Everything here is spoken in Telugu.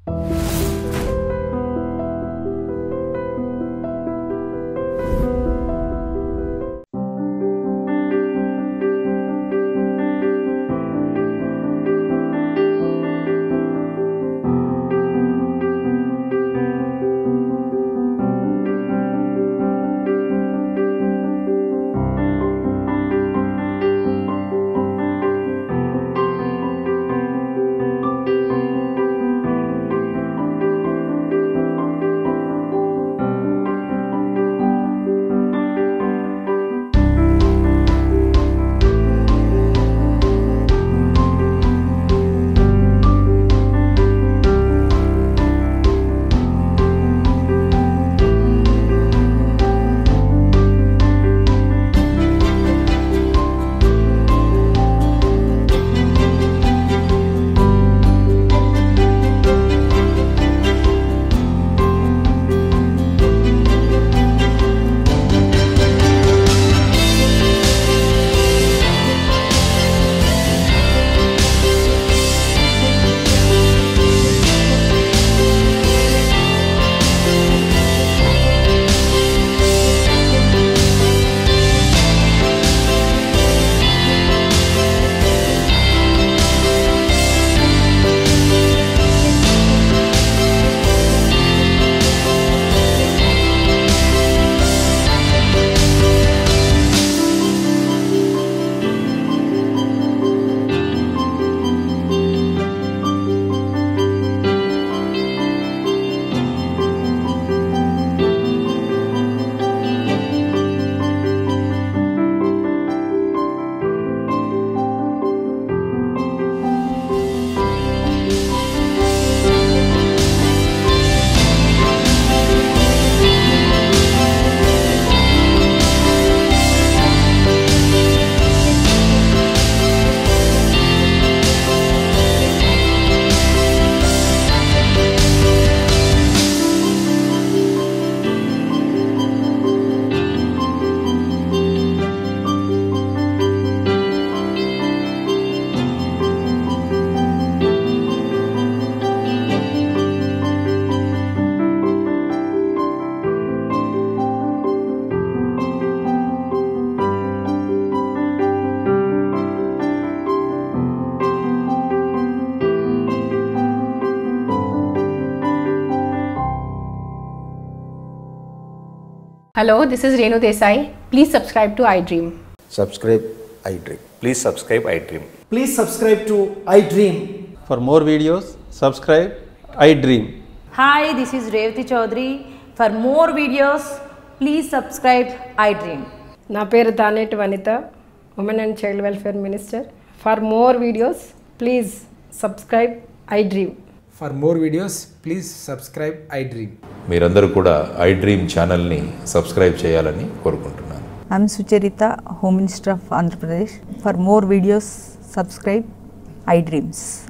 Hello, this is Renu Desai. Please subscribe to iDream. Subscribe iDream. Please subscribe iDream. Please subscribe to iDream. For more videos, subscribe iDream. Hi, this is Revati Chaudhary. For more videos, please subscribe iDream. నా పేరు Daneti Vanitha, women and child welfare minister. For more videos please subscribe iDream. For more videos, please subscribe iDream. మీరందరూ కూడా iDream ఛానల్ని సబ్స్క్రైబ్ చేయాలని కోరుకుంటున్నాను. I'm Sucharita, Home Minister of Andhra Pradesh. For more videos, subscribe iDreams.